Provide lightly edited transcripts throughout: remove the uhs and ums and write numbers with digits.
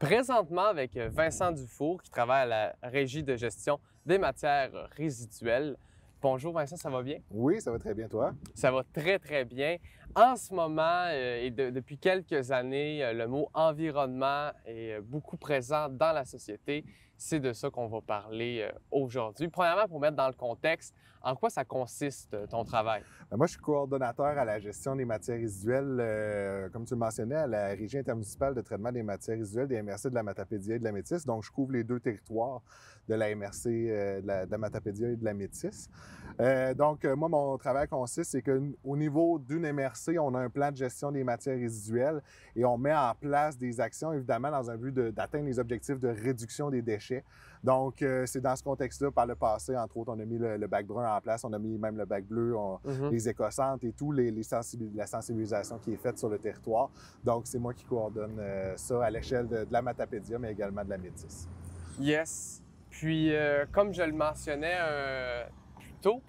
Présentement avec Vincent Dufour qui travaille à la Régie de gestion des matières résiduelles. Bonjour Vincent, ça va bien? Oui, ça va très bien, toi? Ça va très, très bien. En ce moment depuis quelques années, le mot environnement est beaucoup présent dans la société. C'est de ça qu'on va parler aujourd'hui. Premièrement, pour mettre dans le contexte, en quoi ça consiste ton travail? Moi, je suis coordonnateur à la gestion des matières résiduelles, comme tu le mentionnais, à la Régie intermunicipale de traitement des matières résiduelles, des MRC de la Matapédia et de la Métis. Donc, je couvre les deux territoires de la MRC, de la Matapédia et de la Métis. Moi, mon travail consiste, c'est qu'au niveau d'une MRC, on a un plan de gestion des matières résiduelles et on met en place des actions, évidemment, dans un but d'atteindre les objectifs de réduction des déchets. Donc, c'est dans ce contexte-là, par le passé, entre autres, on a mis le bac brun en place, on a mis même le bac bleu, les éco-centres et tout, la sensibilisation qui est faite sur le territoire. Donc, c'est moi qui coordonne ça à l'échelle de la Matapédia, mais également de la Métis. Yes. Puis, comme je le mentionnais plus tôt,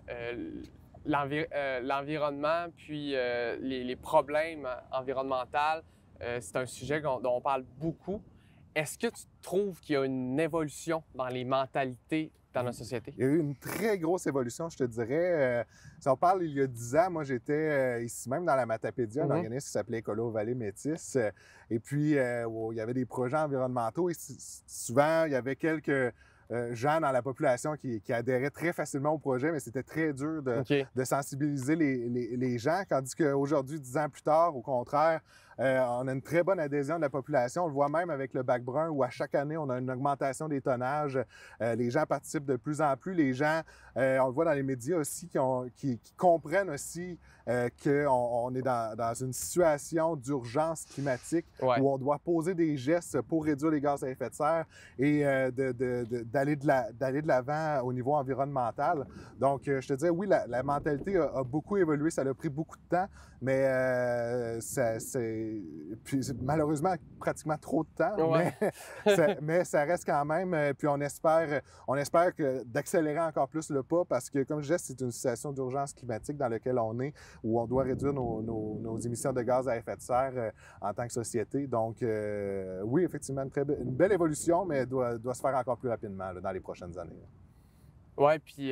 l'environnement, puis les problèmes environnementaux, c'est un sujet dont on parle beaucoup. Est-ce que tu trouves qu'il y a une évolution dans les mentalités dans notre société? Il y a eu une très grosse évolution, je te dirais. Si on parle il y a 10 ans, moi j'étais ici même dans la Matapédia, un organisme qui s'appelait Écolo Vallée Métis. Et puis, il y avait des projets environnementaux et souvent, il y avait quelques gens dans la population qui adhéraient très facilement au projet, mais c'était très dur de sensibiliser les gens. Tandis qu'aujourd'hui, 10 ans plus tard, au contraire, on a une très bonne adhésion de la population. On le voit même avec le bac brun où à chaque année, on a une augmentation des tonnages. Les gens participent de plus en plus. Les gens, on le voit dans les médias aussi, qui comprennent aussi qu'on est dans une situation d'urgence climatique où on doit poser des gestes pour réduire les gaz à effet de serre et d'aller de l'avant au niveau environnemental. Donc, je te dirais, oui, la mentalité a beaucoup évolué. Ça a pris beaucoup de temps, mais puis malheureusement pratiquement trop de temps, mais ça reste quand même. Puis on espère d'accélérer encore plus le pas parce que, comme je disais, c'est une situation d'urgence climatique dans laquelle on est, où on doit réduire nos émissions de gaz à effet de serre en tant que société. Donc, oui, effectivement, une belle évolution, mais elle doit se faire encore plus rapidement là, dans les prochaines années. Oui, puis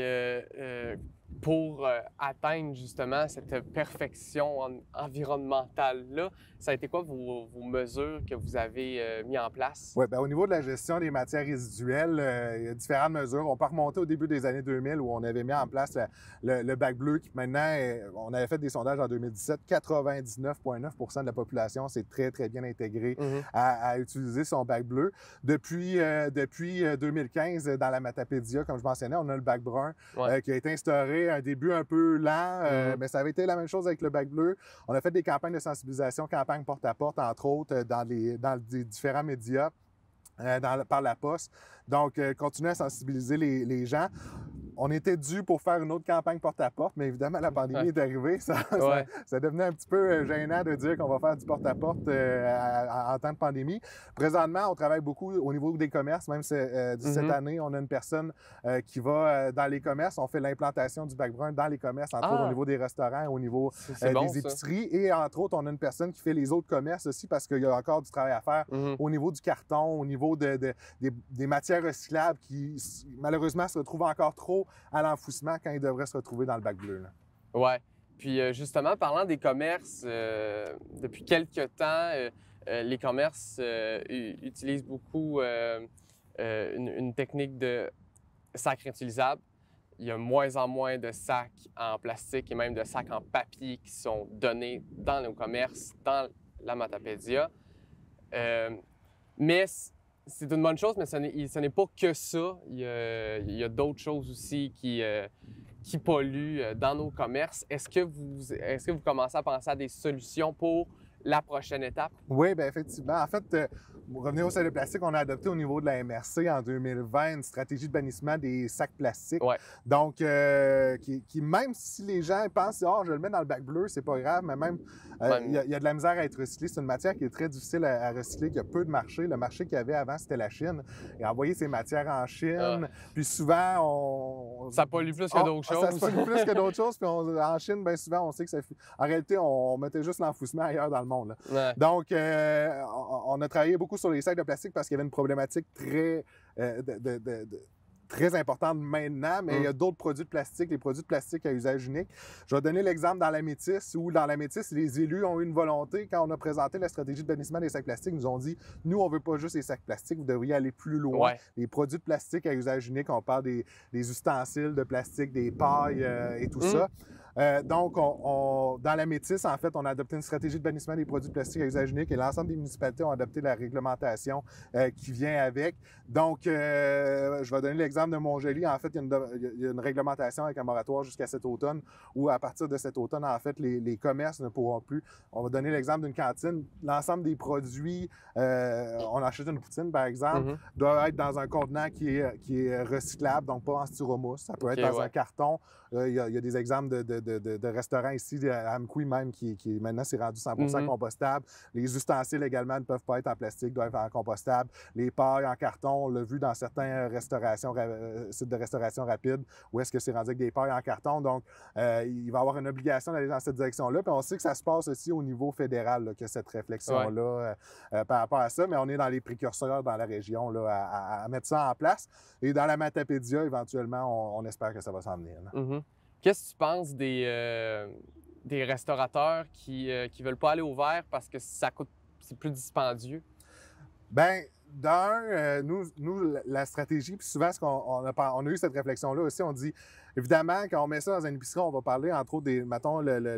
pour atteindre justement cette perfection environnementale-là, ça a été quoi vos mesures que vous avez mises en place? Oui, bien, au niveau de la gestion des matières résiduelles, il y a différentes mesures. On peut remonter au début des années 2000 où on avait mis en place le bac bleu qui maintenant, on avait fait des sondages en 2017, 99,9% de la population s'est très, très bien intégrée à utiliser son bac bleu. Depuis 2015, dans la Matapédia, comme je mentionnais, on a le bac brun qui a été instauré, un début un peu lent, mais ça avait été la même chose avec le bac bleu. On a fait des campagnes de sensibilisation, campagnes porte-à-porte, entre autres, dans des différents médias, par la poste. Donc, continuer à sensibiliser les gens. On était dû pour faire une autre campagne porte-à-porte, mais évidemment, la pandémie est arrivée. Ça devenait un petit peu gênant de dire qu'on va faire du porte-à-porte en temps de pandémie. Présentement, on travaille beaucoup au niveau des commerces. Même cette année, on a une personne qui va dans les commerces. On fait l'implantation du bac brun dans les commerces, entre autres au niveau des restaurants, au niveau des épiceries. Et entre autres, on a une personne qui fait les autres commerces aussi parce qu'il y a encore du travail à faire au niveau du carton, au niveau des matières recyclables qui, malheureusement, se retrouvent encore trop à l'enfouissement quand ils devraient se retrouver dans le bac bleu. Oui. Puis justement, parlant des commerces, depuis quelques temps, les commerces utilisent beaucoup une technique de sac réutilisable. Il y a moins en moins de sacs en plastique et même de sacs en papier qui sont donnés dans nos commerces, dans la Matapédia. Mais c'est une bonne chose, mais ce n'est pas que ça. Il y a d'autres choses aussi qui polluent dans nos commerces. Est-ce que vous commencez à penser à des solutions pour la prochaine étape? Oui, bien effectivement. En fait, pour revenir au sac de plastique, on a adopté au niveau de la MRC en 2020 une stratégie de bannissement des sacs plastiques. Donc, même si les gens pensent « je le mets dans le bac bleu, c'est pas grave », mais même, il y a de la misère à être recyclé. C'est une matière qui est très difficile à recycler, qui a peu de marché. Le marché qu'il y avait avant, c'était la Chine. Et envoyer ces matières en Chine. Puis souvent, Ça pollue plus que d'autres choses. Ça se pollue plus que d'autres choses. Puis en Chine, bien souvent, on sait que ça fait... En réalité, on mettait juste l'enfouissement ailleurs dans le monde. Là. Ouais. Donc, on a travaillé beaucoup sur les sacs de plastique parce qu'il y avait une problématique très importante maintenant, mais il y a d'autres produits de plastique, les produits de plastique à usage unique. Je vais donner l'exemple dans la Métis, où dans la Métis, les élus ont eu une volonté, quand on a présenté la stratégie de bannissement des sacs plastiques, ils nous ont dit, nous, on veut pas juste les sacs plastiques, vous devriez aller plus loin. Ouais. Les produits de plastique à usage unique, on parle des ustensiles de plastique, des pailles et tout ça. Donc, dans la Métis, en fait, on a adopté une stratégie de bannissement des produits de plastique à usage unique et l'ensemble des municipalités ont adopté la réglementation qui vient avec. Donc, je vais donner l'exemple de Montjoly. En fait, il y a une réglementation avec un moratoire jusqu'à cet automne où, à partir de cet automne, en fait, les commerces ne pourront plus. On va donner l'exemple d'une cantine. L'ensemble des produits, on achète une poutine, par exemple, doit être dans un contenant qui est recyclable, donc pas en styromousse. Ça peut être dans un carton. Il y a des exemples de restaurants ici, à Amqui même, qui maintenant s'est rendu 100% compostable. Les ustensiles également ne peuvent pas être en plastique, doivent être en compostable. Les pailles en carton, on l'a vu dans certains sites de restauration rapide, où est-ce que c'est rendu avec des pailles en carton. Donc, il va y avoir une obligation d'aller dans cette direction-là. Puis on sait que ça se passe aussi au niveau fédéral, là, que cette réflexion-là par rapport à ça. Mais on est dans les précurseurs dans la région là, à mettre ça en place. Et dans la Matapédia, éventuellement, on espère que ça va s'en venir. Qu'est-ce que tu penses des restaurateurs qui veulent pas aller au verre parce que c'est plus dispendieux? Bien, nous, la stratégie, puis souvent, on a eu cette réflexion-là aussi, on dit, évidemment, quand on met ça dans une épicerie, on va parler, entre autres, mettons,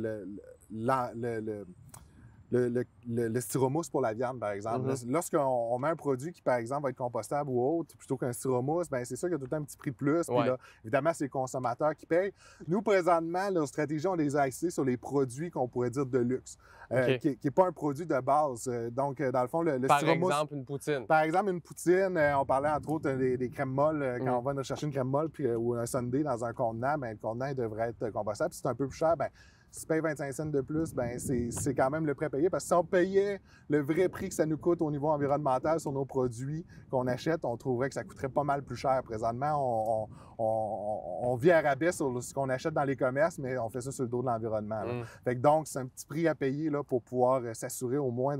le styromousse pour la viande, par exemple. Lorsqu'on met un produit qui, par exemple, va être compostable ou autre, plutôt qu'un styromousse, bien, c'est sûr qu'il y a tout le temps un petit prix de plus. Puis là, évidemment, c'est le consommateur qui paye. Nous, présentement, nos stratégies, on les a axées sur les produits qu'on pourrait dire de luxe, qui n'est pas un produit de base. Donc, dans le fond, le styromousse... Par exemple, une poutine. Par exemple, une poutine, on parlait entre autres des crèmes molles. Quand on va chercher une crème molle ou un sundae dans un contenant, bien, le contenant il devrait être compostable. Si c'est un peu plus cher, bien, si tu payes 25 cents de plus, ben c'est quand même le prix à payer. Parce que si on payait le vrai prix que ça nous coûte au niveau environnemental sur nos produits qu'on achète, on trouverait que ça coûterait pas mal plus cher. Présentement, on vit à rabais sur ce qu'on achète dans les commerces, mais on fait ça sur le dos de l'environnement. Fait que donc, c'est un petit prix à payer là, pour pouvoir s'assurer au moins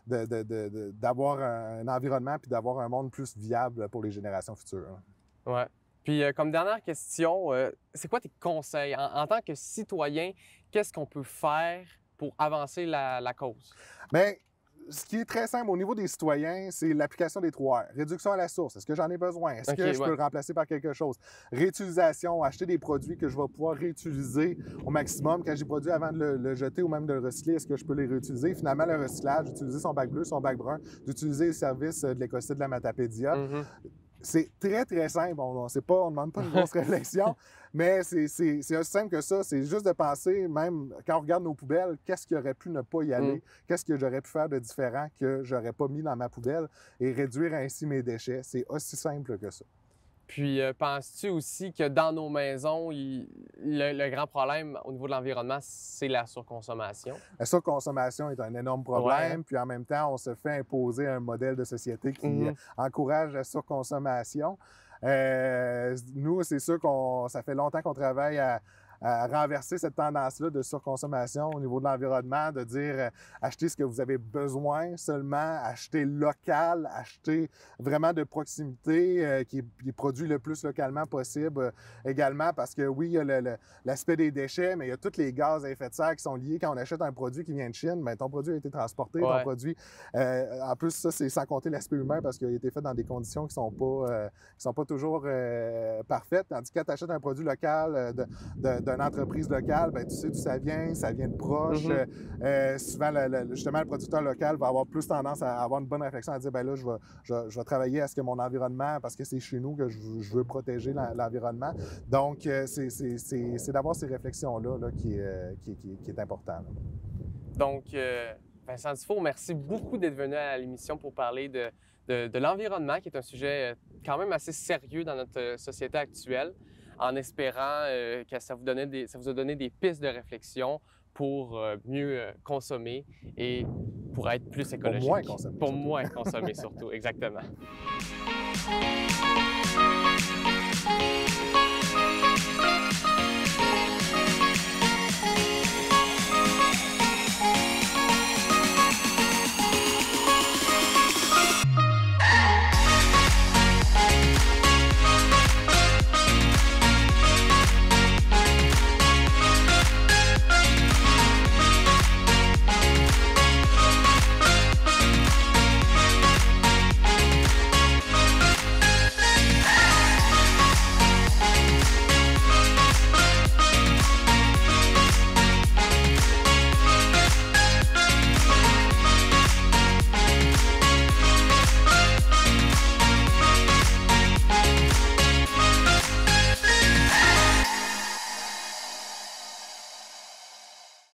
d'avoir un environnement puis d'avoir un monde plus viable pour les générations futures. Ouais. Puis, comme dernière question, c'est quoi tes conseils en tant que citoyen? Qu'est-ce qu'on peut faire pour avancer la cause? Bien, ce qui est très simple au niveau des citoyens, c'est l'application des 3 R. Réduction à la source. Est-ce que j'en ai besoin? Est-ce que je peux le remplacer par quelque chose? Réutilisation, acheter des produits que je vais pouvoir réutiliser au maximum. Quand j'ai produit avant de le jeter ou même de le recycler, est-ce que je peux les réutiliser? Finalement, le recyclage, d'utiliser son bac bleu, son bac brun, d'utiliser les services de l'écosystème de la Matapédia. C'est très, très simple. On ne demande pas une grosse réflexion, mais c'est aussi simple que ça. C'est juste de penser, même quand on regarde nos poubelles, qu'est-ce qui aurait pu ne pas y aller? Qu'est-ce que j'aurais pu faire de différent que j'aurais pas mis dans ma poubelle et réduire ainsi mes déchets? C'est aussi simple que ça. Puis, penses-tu aussi que dans nos maisons, le grand problème au niveau de l'environnement, c'est la surconsommation? La surconsommation est un énorme problème, puis en même temps, on se fait imposer un modèle de société qui encourage la surconsommation. Nous, c'est sûr ça fait longtemps qu'on travaille à renverser cette tendance-là de surconsommation au niveau de l'environnement, de dire achetez ce que vous avez besoin seulement, achetez local, achetez vraiment de proximité, qui est produit le plus localement possible également, parce que oui, il y a l'aspect des déchets, mais il y a tous les gaz à effet de serre qui sont liés. Quand on achète un produit qui vient de Chine, bien, ton produit a été transporté, ton produit... en plus, ça, c'est sans compter l'aspect humain, parce qu'il a été fait dans des conditions qui sont pas toujours parfaites, tandis que quand tu achètes un produit local d'une entreprise locale, bien, tu sais d'où ça vient de proche. Souvent, justement, le producteur local va avoir plus tendance à avoir une bonne réflexion, à dire, bien là, je vais travailler à ce que mon environnement, parce que c'est chez nous que je veux protéger l'environnement. Donc, c'est d'avoir ces réflexions-là là, qui est important. Là. Donc, Vincent Dufault, merci beaucoup d'être venu à l'émission pour parler de l'environnement, qui est un sujet quand même assez sérieux dans notre société actuelle, en espérant que ça vous a donné des pistes de réflexion pour mieux consommer et pour être plus écologique. Pour moins consommer. Pour moins consommer surtout, exactement.